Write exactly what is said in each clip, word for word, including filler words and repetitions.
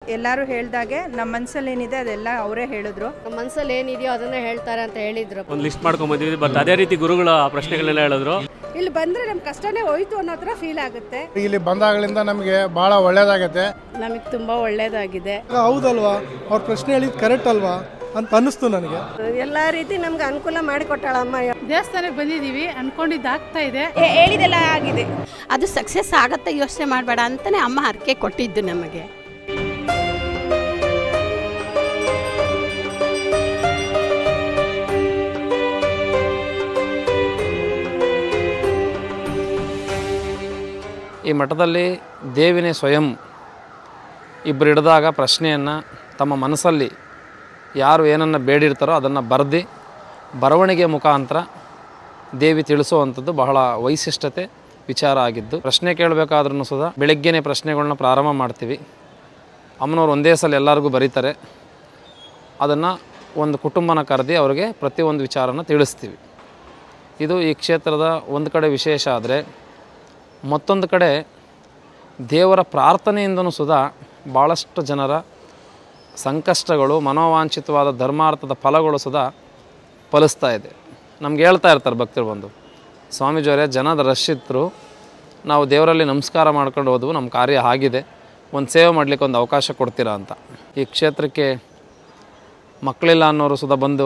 ಎಲ್ಲರೂ ಹೇಳ್ದಾಗೆ ನಮ್ಮ ಮನಸ್ಸಲ್ಲಿ ಏನಿದೆ ಅದೆಲ್ಲ ಅವರೇ ಹೇಳಿದ್ರು. ನಮ್ಮ ಮನಸ್ಸಲ್ಲಿ ಏನಿದೆಯೋ ಅದನ್ನೇ ಹೇಳ್ತಾರೆ ಅಂತ ಹೇಳಿದ್ರು. ಒಂದು ಲಿಸ್ಟ್ ಮಾಡ್ಕೊಂಡು ಬಂದಿದ್ವಿ, ಬಟ್ ಅದೇ ರೀತಿ ಗುರುಗಳ ಪ್ರಶ್ನೆಗಳನ್ನೆಲ್ಲ ಹೇಳಿದ್ರು. ಇಲ್ಲಿ ಬಂದ್ರೆ ನಮ್ಮ ಕಷ್ಟನೇ ಹೋಯ್ತು ಅನ್ನೋ ಥರ ಫೀಲ್ ಆಗುತ್ತೆ. ಇಲ್ಲಿ ಬಂದಾಗಲಿಂದ ನಮಗೆ ಬಹಳ ಒಳ್ಳೇದಾಗತ್ತೆ. ನಮಗೆ ತುಂಬಾ ಒಳ್ಳೇದಾಗಿದೆ. ಹೌದಲ್ವಾ, ಅವ್ರ ಪ್ರಶ್ನೆ ಹೇಳಿದ್ ಕರೆಕ್ಟ್ ಅಲ್ವಾ ಅಂತ ಅನ್ನಿಸ್ತು ನನಗೆ. ಎಲ್ಲ ರೀತಿ ನಮ್ಗೆ ಅನುಕೂಲ ಮಾಡಿಕೊಟ್ಟಾಳ ಅಮ್ಮ. ದೇವಸ್ಥಾನಕ್ಕೆ ಬಂದಿದ್ದೀವಿ, ಅನ್ಕೊಂಡಿದ್ದು ಆಗ್ತಾ ಇದೆ, ಹೇಳಿದೆಲ್ಲ ಆಗಿದೆ. ಅದು ಸಕ್ಸಸ್ ಆಗತ್ತೆ, ಯೋಚನೆ ಮಾಡಬೇಡ ಅಂತಾನೆ ಅಮ್ಮ ಹರಕೆ ಕೊಟ್ಟಿದ್ದು ನಮಗೆ. ಈ ಮಠದಲ್ಲಿ ದೇವಿನೇ ಸ್ವಯಂ ಇಬ್ಬರು ಹಿಡಿದಾಗ ಪ್ರಶ್ನೆಯನ್ನು ತಮ್ಮ ಮನಸ್ಸಲ್ಲಿ ಯಾರು ಏನನ್ನು ಬೇಡಿರ್ತಾರೋ ಅದನ್ನು ಬರೆದು ಬರವಣಿಗೆ ಮುಖಾಂತರ ದೇವಿ ತಿಳಿಸುವಂಥದ್ದು ಬಹಳ ವೈಶಿಷ್ಟ್ಯತೆ ವಿಚಾರ ಆಗಿದ್ದು. ಪ್ರಶ್ನೆ ಕೇಳಬೇಕಾದ್ರೂ ಸುಧಾ ಬೆಳಗ್ಗೆನೇ ಪ್ರಶ್ನೆಗಳನ್ನ ಪ್ರಾರಂಭ ಮಾಡ್ತೀವಿ. ಅಮ್ಮನವ್ರು ಒಂದೇ ಸಲ ಎಲ್ಲರಿಗೂ ಬರೀತಾರೆ. ಅದನ್ನು ಒಂದು ಕುಟುಂಬನ ಕರೆದು ಅವರಿಗೆ ಪ್ರತಿಯೊಂದು ವಿಚಾರನ ತಿಳಿಸ್ತೀವಿ. ಇದು ಈ ಕ್ಷೇತ್ರದ ಒಂದು ಕಡೆ ವಿಶೇಷ. ಆದರೆ ಮತ್ತೊಂದು ಕಡೆ ದೇವರ ಪ್ರಾರ್ಥನೆಯಿಂದನೂ ಸುಧಾ ಭಾಳಷ್ಟು ಜನರ ಸಂಕಷ್ಟಗಳು, ಮನೋವಾಂಛಿತವಾದ ಧರ್ಮಾರ್ಥದ ಫಲಗಳು ಸುಧಾ ಫಲಿಸ್ತಾ ಇದೆ. ನಮ್ಗೆ ಹೇಳ್ತಾ ಇರ್ತಾರೆ ಭಕ್ತರು ಬಂದು, ಸ್ವಾಮೀಜಿಯವರೇ ಜನದ ರಶ್ ಇದ್ದರು, ನಾವು ದೇವರಲ್ಲಿ ನಮಸ್ಕಾರ ಮಾಡ್ಕೊಂಡು ಹೋದ್ವು, ನಮ್ಮ ಕಾರ್ಯ ಆಗಿದೆ, ಒಂದು ಸೇವೆ ಮಾಡಲಿಕ್ಕೆ ಒಂದು ಅವಕಾಶ ಕೊಡ್ತೀರಾ ಅಂತ. ಈ ಕ್ಷೇತ್ರಕ್ಕೆ ಮಕ್ಕಳಿಲ್ಲ ಅನ್ನೋರು ಸುಧಾ ಬಂದು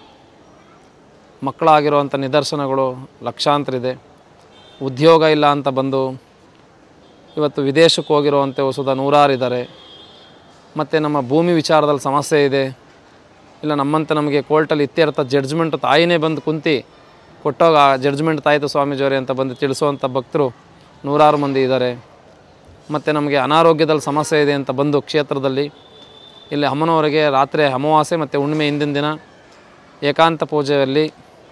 ಮಕ್ಕಳಾಗಿರುವಂಥ ನಿದರ್ಶನಗಳು ಲಕ್ಷಾಂತರ ಇದೆ. ಉದ್ಯೋಗ ಇಲ್ಲ ಅಂತ ಬಂದು ಇವತ್ತು ವಿದೇಶಕ್ಕೆ ಹೋಗಿರುವಂಥವು ಸುಧಾ ನೂರಾರು ಇದ್ದಾರೆ. ಮತ್ತು ನಮ್ಮ ಭೂಮಿ ವಿಚಾರದಲ್ಲಿ ಸಮಸ್ಯೆ ಇದೆ, ಇಲ್ಲ ನಮ್ಮಂತೆ ನಮಗೆ ಕೋರ್ಟಲ್ಲಿ ಇತ್ಯರ್ಥ ಜಡ್ಜ್ಮೆಂಟ್ ತಾಯಿನೇ ಬಂದು ಕುಂತು ಕೊಟ್ಟೋಗ ಜಡ್ಜ್ಮೆಂಟ್ ತಾಯಿತು ಸ್ವಾಮೀಜಿಯವರೇ ಅಂತ ಬಂದು ತಿಳಿಸುವಂಥ ಭಕ್ತರು ನೂರಾರು ಮಂದಿ ಇದ್ದಾರೆ. ಮತ್ತು ನಮಗೆ ಅನಾರೋಗ್ಯದಲ್ಲಿ ಸಮಸ್ಯೆ ಇದೆ ಅಂತ ಬಂದು ಕ್ಷೇತ್ರದಲ್ಲಿ ಇಲ್ಲಿ ಅಮ್ಮನವರಿಗೆ ರಾತ್ರಿ ಅಮಾವಾಸ್ಯೆ ಮತ್ತು ಹುಣ್ಣಿಮೆ ಹಿಂದಿನ ದಿನ ಏಕಾಂತ ಪೂಜೆಯಲ್ಲಿ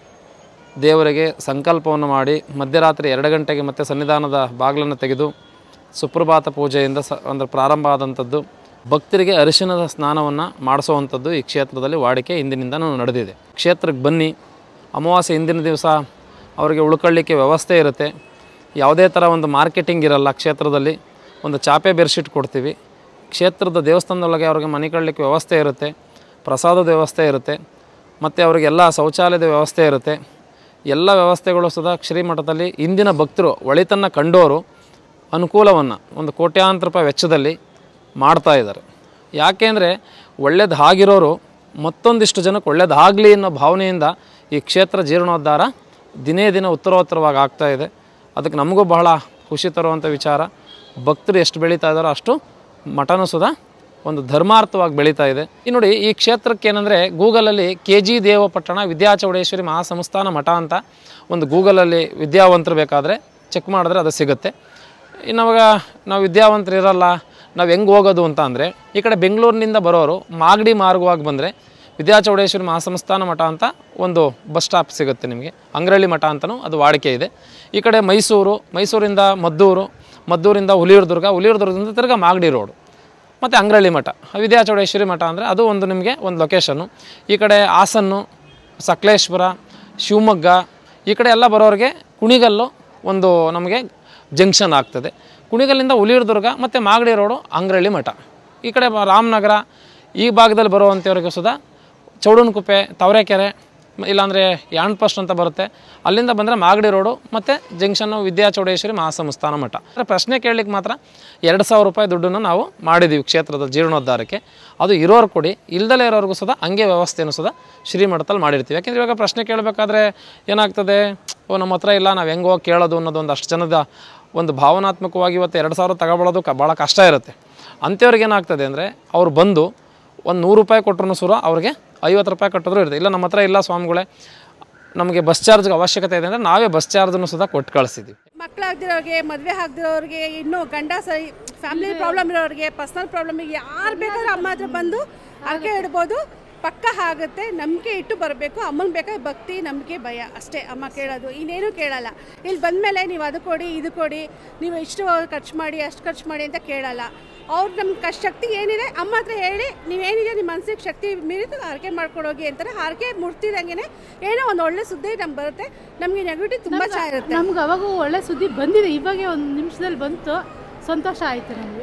ದೇವರಿಗೆ ಸಂಕಲ್ಪವನ್ನು ಮಾಡಿ ಮಧ್ಯರಾತ್ರಿ ಎರಡು ಗಂಟೆಗೆ ಮತ್ತೆ ಸನ್ನಿಧಾನದ ಬಾಗಿಲನ್ನು ತೆಗೆದು ಸುಪ್ರಭಾತ ಪೂಜೆಯಿಂದ ಸ ಅಂದರೆ ಪ್ರಾರಂಭ ಆದಂಥದ್ದು. ಭಕ್ತರಿಗೆ ಅರಿಶಿಣದ ಸ್ನಾನವನ್ನು ಮಾಡಿಸುವಂಥದ್ದು ಈ ಕ್ಷೇತ್ರದಲ್ಲಿ ವಾಡಿಕೆ ಹಿಂದಿನಿಂದನೂ ನಡೆದಿದೆ. ಕ್ಷೇತ್ರಕ್ಕೆ ಬನ್ನಿ, ಅಮಾವಾಸ್ಯೆ ಹಿಂದಿನ ದಿವಸ ಅವರಿಗೆ ಉಳ್ಕೊಳ್ಳಿಕ್ಕೆ ವ್ಯವಸ್ಥೆ ಇರುತ್ತೆ. ಯಾವುದೇ ಥರ ಒಂದು ಮಾರ್ಕೆಟಿಂಗ್ ಇರಲ್ಲ. ಕ್ಷೇತ್ರದಲ್ಲಿ ಒಂದು ಚಾಪೆ ಬೆಡ್ಶೀಟ್ ಕೊಡ್ತೀವಿ. ಕ್ಷೇತ್ರದ ದೇವಸ್ಥಾನದೊಳಗೆ ಅವ್ರಿಗೆ ಮನೆ ಕಳಲಿಕ್ಕೆ ವ್ಯವಸ್ಥೆ ಇರುತ್ತೆ, ಪ್ರಸಾದದ ವ್ಯವಸ್ಥೆ ಇರುತ್ತೆ, ಮತ್ತು ಅವರಿಗೆಲ್ಲ ಶೌಚಾಲಯದ ವ್ಯವಸ್ಥೆ ಇರುತ್ತೆ. ಎಲ್ಲ ವ್ಯವಸ್ಥೆಗಳು ಸದಾ ಶ್ರೀಮಠದಲ್ಲಿ ಇಂದಿನ ಭಕ್ತರು ಒಳಿತನ್ನು ಕಂಡೋರು ಅನುಕೂಲವನ್ನು ಒಂದು ಕೋಟ್ಯಾಂತರ ರೂಪಾಯಿ ವೆಚ್ಚದಲ್ಲಿ ಮಾಡ್ತಾಯಿದ್ದಾರೆ. ಯಾಕೆಂದರೆ ಒಳ್ಳೇದು ಆಗಿರೋರು ಮತ್ತೊಂದಿಷ್ಟು ಜನಕ್ಕೆ ಒಳ್ಳೇದಾಗಲಿ ಅನ್ನೋ ಭಾವನೆಯಿಂದ ಈ ಕ್ಷೇತ್ರ ಜೀರ್ಣೋದ್ಧಾರ ದಿನೇ ದಿನ ಉತ್ತರೋತ್ತರವಾಗಿ ಆಗ್ತಾಯಿದೆ. ಅದಕ್ಕೆ ನಮಗೂ ಬಹಳ ಖುಷಿ ತರುವಂಥ ವಿಚಾರ. ಭಕ್ತರು ಎಷ್ಟು ಬೆಳೀತಾ ಇದ್ದಾರೋ ಅಷ್ಟು ಮಠನೂ ಸುಧಾ ಒಂದು ಧರ್ಮಾರ್ಥವಾಗಿ ಬೆಳೀತಾ ಇದೆ. ಈ ನೋಡಿ, ಈ ಕ್ಷೇತ್ರಕ್ಕೆ ಏನಂದರೆ ಗೂಗಲಲ್ಲಿ ಕೆ ಜಿ ದೇವಪಟ್ಟಣ ವಿದ್ಯಾಚೌಡೇಶ್ವರಿ ಮಹಾಸಂಸ್ಥಾನ ಮಠ ಅಂತ ಒಂದು ಗೂಗಲಲ್ಲಿ ವಿದ್ಯಾವಂತರು ಬೇಕಾದರೆ ಚೆಕ್ ಮಾಡಿದ್ರೆ ಅದು ಸಿಗುತ್ತೆ. ಇನ್ನವಾಗ ನಾವು ವಿದ್ಯಾವಂತರು ಇರಲ್ಲ, ನಾವು ಹೆಂಗೆ ಹೋಗೋದು ಅಂತ ಅಂದರೆ ಈ ಕಡೆ ಬೆಂಗಳೂರಿನಿಂದ ಬರೋರು ಮಾಗಡಿ ಮಾರ್ಗವಾಗಿ ಬಂದರೆ ವಿದ್ಯಾಚೌಡೇಶ್ವರಿ ಮಹಾಸಂಸ್ಥಾನ ಮಠ ಅಂತ ಒಂದು ಬಸ್ ಸ್ಟಾಪ್ ಸಿಗುತ್ತೆ ನಿಮಗೆ. ಅಂಗ್ರಳ್ಳಿ ಮಠ ಅಂತಲೂ ಅದು ವಾಡಿಕೆ ಇದೆ. ಈ ಕಡೆ ಮೈಸೂರು, ಮೈಸೂರಿಂದ ಮದ್ದೂರು, ಮದ್ದೂರಿಂದ ಹುಲಿಯೂರು ದುರ್ಗ, ಹುಲಿಯೂರು ದುರ್ಗದಿಂದ ತಿರ್ಗ ಮಾಗಡಿ ರೋಡು, ಮತ್ತು ಅಂಗ್ರಳ್ಳಿ ಮಠ, ವಿದ್ಯಾಚೌಡೇಶ್ವರಿ ಮಠ ಅಂದರೆ ಅದು ಒಂದು ನಿಮಗೆ ಒಂದು ಲೊಕೇಶನ್ನು. ಈ ಕಡೆ ಹಾಸನ್ನು, ಸಕಲೇಶ್ಪುರ, ಶಿವಮೊಗ್ಗ ಈ ಕಡೆ ಎಲ್ಲ ಬರೋರಿಗೆ ಕುಣಿಗಲ್ಲು ಒಂದು ನಮಗೆ ಜಂಕ್ಷನ್ ಆಗ್ತದೆ. ಕುಣಿಗಲ್ಲಿಂದ ಹುಲಿಯೂರು ದುರ್ಗ ಮತ್ತು ಮಾಗಡಿ ರೋಡು ಅಂಗ್ರಳ್ಳಿ ಮಠ. ಈ ಕಡೆ ರಾಮನಗರ ಈ ಭಾಗದಲ್ಲಿ ಬರುವಂಥವ್ರಿಗೆ ಸುಧಾ ಚೌಡನಕುಪ್ಪೆ, ತವರೆಕೆರೆ, ಇಲ್ಲಾಂದರೆ ಯಾಣ್ ಪೋಸ್ಟ್ ಅಂತ ಬರುತ್ತೆ, ಅಲ್ಲಿಂದ ಬಂದರೆ ಮಾಗಡಿ ರೋಡು ಮತ್ತು ಜಂಕ್ಷನ್ನು ವಿದ್ಯಾಚೌಡೇಶ್ವರಿ ಮಹಾಸಂಸ್ಥಾನ ಮಠ. ಅಂದರೆ ಪ್ರಶ್ನೆ ಕೇಳಲಿಕ್ಕೆ ಮಾತ್ರ ಎರಡು ಸಾವಿರ ರೂಪಾಯಿ ದುಡ್ಡನ್ನು ನಾವು ಮಾಡಿದ್ದೀವಿ ಕ್ಷೇತ್ರದ ಜೀರ್ಣೋದ್ಧಾರಕ್ಕೆ. ಅದು ಇರೋರು ಕೊಡಿ, ಇಲ್ದಲೇ ಇರೋರಿಗೂ ಸುಧಾ ಹಂಗೆ ವ್ಯವಸ್ಥೆಯನ್ನು ಸುಧಾ ಶ್ರೀಮಠದಲ್ಲಿ ಮಾಡಿರ್ತೀವಿ. ಯಾಕೆಂದರೆ ಇವಾಗ ಪ್ರಶ್ನೆ ಕೇಳಬೇಕಾದ್ರೆ ಏನಾಗ್ತದೆ, ಓ ನಮ್ಮ ಹತ್ರ ಇಲ್ಲ, ನಾವು ಹೆಂಗೆ ಹೋಗಿ ಕೇಳೋದು ಅನ್ನೋದು ಒಂದು ಅಷ್ಟು ಜನದ ಒಂದು ಭಾವನಾತ್ಮಕವಾಗಿ ಇವತ್ತು ಎರಡು ಸಾವಿರ ತಗೊಳ್ಳೋದು ಕ ಭಾಳ ಕಷ್ಟ ಇರುತ್ತೆ. ಅಂಥವ್ರಿಗೆ ಏನಾಗ್ತದೆ ಅಂದರೆ ಅವ್ರು ಬಂದು ಒಂದು ನೂರು ರೂಪಾಯಿ ಕೊಟ್ಟರು ಸುರ ಅವ್ರಿಗೆ ಐವತ್ತು ರೂಪಾಯಿ ಕಟ್ಟಿದ್ರು ಇರುತ್ತೆ. ಇಲ್ಲ ನಮ್ಮ ಹತ್ರ ಇಲ್ಲ ಸ್ವಾಮಿಗಳೇ, ನಮಗೆ ಬಸ್ ಚಾರ್ಜ್ಗೆ ಅವಶ್ಯಕತೆ ಇದೆ ಅಂದರೆ ನಾವೇ ಬಸ್ ಚಾರ್ಜನ್ನು ಸುಧಾ ಕೊಟ್ಟು ಕಳಿಸಿದ್ದೀವಿ. ಮಕ್ಕಳಾಗ್ದಿರೋರಿಗೆ, ಮದುವೆ ಆಗದಿರೋರಿಗೆ, ಇನ್ನೂ ಗಂಡ ಸರಿ ಫ್ಯಾಮಿಲಿ ಪ್ರಾಬ್ಲಮ್ ಇರೋರಿಗೆ, ಪರ್ಸ್ನಲ್ ಪ್ರಾಬ್ಲಮಿಗೆ ಯಾರು ಬೇಕಾದ್ರೂ ಅಮ್ಮ ಹತ್ರ ಬಂದು ಹರಕೆ ಇಡ್ಬೋದು. ಪಕ್ಕ ಆಗುತ್ತೆ. ನಂಬಿಕೆ ಇಟ್ಟು ಬರಬೇಕು. ಅಮ್ಮನ ಬೇಕಾದ್ರೆ ಭಕ್ತಿ, ನಂಬಿಕೆ, ಭಯ ಅಷ್ಟೇ ಅಮ್ಮ ಕೇಳೋದು, ಇನ್ನೇನು ಕೇಳಲ್ಲ. ಇಲ್ಲಿ ಬಂದಮೇಲೆ ನೀವು ಅದು ಕೊಡಿ, ಇದು ಕೊಡಿ, ನೀವು ಇಷ್ಟು ಖರ್ಚು ಮಾಡಿ, ಅಷ್ಟು ಖರ್ಚು ಮಾಡಿ ಅಂತ ಕೇಳಲ್ಲ. ಅವ್ರು ನಮ್ಮ ಕಷ್ಟ ಶಕ್ತಿ ಏನಿದೆ ಅಮ್ಮ ಹತ್ರ ಹೇಳಿ, ನೀವೇನಿದೆ ನಿಮ್ಮ ಮನಸ್ಸಿಗೆ ಶಕ್ತಿ ಮೀರಿತು ಹರಕೆ ಮಾಡ್ಕೊಡೋಗಿ ಅಂತಾರೆ. ಹರಕೆ ಮುಡ್ತಿದಂಗೆ ಏನೋ ಒಂದು ಒಳ್ಳೆ ಸುದ್ದಿ ನಮ್ಗೆ ಬರುತ್ತೆ. ನಮಗೆ ನೆಗೆಟಿವ್ ತುಂಬ ಚೆನ್ನಾಗಿರುತ್ತೆ. ನಮ್ಗೆ ಅವಾಗೂ ಒಳ್ಳೆ ಸುದ್ದಿ ಬಂದಿದೆ, ಇವಾಗ ಒಂದು ನಿಮಿಷದಲ್ಲಿ ಬಂತು, ಸಂತೋಷ ಆಯಿತು ನಮಗೆ.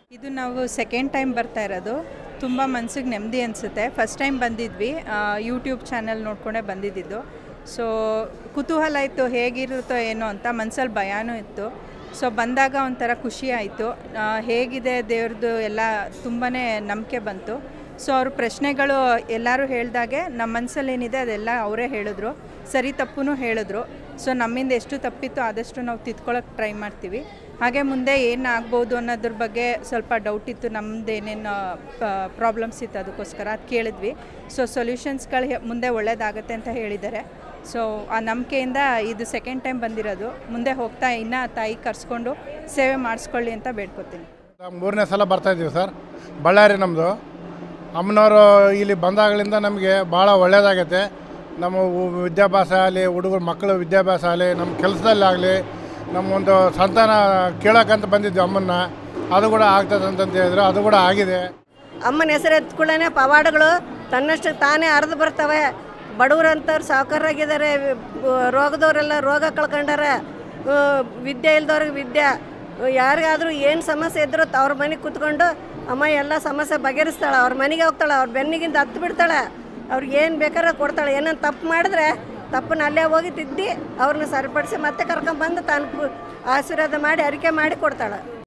ಇದು ನಾವು ಸೆಕೆಂಡ್ ಟೈಮ್ ಬರ್ತಾ ಇರೋದು. ತುಂಬ ಮನಸ್ಸಿಗೆ ನೆಮ್ಮದಿ ಅನಿಸುತ್ತೆ. ಫಸ್ಟ್ ಟೈಮ್ ಬಂದಿದ್ವಿ, ಯೂಟ್ಯೂಬ್ ಚಾನಲ್ ನೋಡ್ಕೊಂಡೇ ಬಂದಿದ್ದು. ಸೊ ಕುತೂಹಲ ಇತ್ತು, ಹೇಗಿರುತ್ತೋ ಏನೋ ಅಂತ. ಮನಸ್ಸಲ್ಲಿ ಭಯನೂ ಇತ್ತು. ಸೊ ಬಂದಾಗ ಒಂಥರ ಖುಷಿ ಆಯಿತು. ಹೇಗಿದೆ ದೇವ್ರದ್ದು ಎಲ್ಲ ತುಂಬಾ ನಂಬಿಕೆ ಬಂತು. ಸೊ ಅವ್ರ ಪ್ರಶ್ನೆಗಳು ಎಲ್ಲರೂ ಹೇಳ್ದಾಗೆ ನಮ್ಮ ಮನಸ್ಸಲ್ಲಿ ಏನಿದೆ ಅದೆಲ್ಲ ಅವರೇ ಹೇಳಿದ್ರು, ಸರಿ ತಪ್ಪು ಹೇಳಿದ್ರು. ಸೊ ನಮ್ಮಿಂದ ಎಷ್ಟು ತಪ್ಪಿತ್ತು ಆದಷ್ಟು ನಾವು ತಿದ್ಕೊಳ್ಳೋಕೆ ಟ್ರೈ ಮಾಡ್ತೀವಿ. ಹಾಗೆ ಮುಂದೆ ಏನು ಆಗ್ಬೋದು ಅನ್ನೋದ್ರ ಬಗ್ಗೆ ಸ್ವಲ್ಪ ಡೌಟ್ ಇತ್ತು, ನಮ್ಮದು ಏನೇನು ಪ್ರಾಬ್ಲಮ್ಸ್ ಇತ್ತು ಅದಕ್ಕೋಸ್ಕರ ಅದು ಕೇಳಿದ್ವಿ. ಸೊ ಸೊಲ್ಯೂಷನ್ಸ್ಗಳು ಮುಂದೆ ಒಳ್ಳೇದಾಗುತ್ತೆ ಅಂತ ಹೇಳಿದ್ದಾರೆ. ಸೊ ಆ ನಂಬಿಕೆಯಿಂದ ಇದು ಸೆಕೆಂಡ್ ಟೈಮ್ ಬಂದಿರೋದು. ಮುಂದೆ ಹೋಗ್ತಾ ಇನ್ನೂ ತಾಯಿ ಕರೆಸ್ಕೊಂಡು ಸೇವೆ ಮಾಡಿಸ್ಕೊಳ್ಳಿ ಅಂತ ಬೇಡ್ಕೊತೀನಿ. ಮೂರನೇ ಸಲ ಬರ್ತಾಯಿದ್ದೀವಿ ಸರ್. ಬಳ್ಳಾರಿ ನಮ್ಮದು. ಅಮ್ಮನವರು ಇಲ್ಲಿ ಬಂದಾಗಲಿಂದ ನಮಗೆ ಭಾಳ ಒಳ್ಳೆಯದಾಗೈತೆ. ನಮ್ಮ ವಿದ್ಯಾಭ್ಯಾಸ ಆಗಲಿ, ಹುಡುಗರು ಮಕ್ಕಳು ವಿದ್ಯಾಭ್ಯಾಸ ಆಗಲಿ, ನಮ್ಮ ಕೆಲಸದಲ್ಲಾಗಲಿ, ನಮ್ಮ ಒಂದು ಸಂತಾನ ಕೇಳೋಕ್ಕಂತ ಬಂದಿದ್ವಿ ಅಮ್ಮನ್ನ. ಅದು ಕೂಡ ಆಗ್ತದೆ ಅಂತಂತ ಹೇಳಿದ್ರು, ಅದು ಕೂಡ ಆಗಿದೆ. ಅಮ್ಮನ ಹೆಸರು ಎತ್ಕೊಳ್ಳೇ ಪವಾಡಗಳು ತನ್ನಷ್ಟು ತಾನೇ ಹರಿದು ಬರ್ತವೆ. ಬಡವರಂಥವ್ರು ಸಾವುಕಾರಾಗಿದ್ದಾರೆ, ರೋಗದವರೆಲ್ಲ ರೋಗ ಕಳ್ಕೊಂಡಾರೆ, ವಿದ್ಯೆ ಇಲ್ದವ್ರಿಗೆ ವಿದ್ಯೆ, ಯಾರಿಗಾದರೂ ಏನು ಸಮಸ್ಯೆ ಇದ್ರೂ ಅವ್ರ ಮನೆಗೆ ಕೂತ್ಕೊಂಡು ಅಮ್ಮ ಎಲ್ಲ ಸಮಸ್ಯೆ ಬಗೆಹರಿಸ್ತಾಳೆ. ಅವ್ರ ಮನೆಗೆ ಹೋಗ್ತಾಳೆ, ಅವ್ರ ಬೆನ್ನಿಗಿಂದ ಹತ್ತು ಬಿಡ್ತಾಳೆ, ಅವ್ರಿಗೆ ಏನು ಬೇಕಾದ್ರೆ ಕೊಡ್ತಾಳೆ. ಏನೋ ತಪ್ಪು ಮಾಡಿದ್ರೆ ತಪ್ಪನ್ನ ಅಲ್ಲೇ ಹೋಗಿ ತಿದ್ದಿ ಅವ್ರನ್ನ ಸರಿಪಡಿಸಿ ಮತ್ತೆ ಕರ್ಕೊಂಡ್ಬಂದು ತಾನು ಆಶೀರ್ವಾದ ಮಾಡಿ ಅರಿಕೆ ಮಾಡಿ ಕೊಡ್ತಾಳೆ.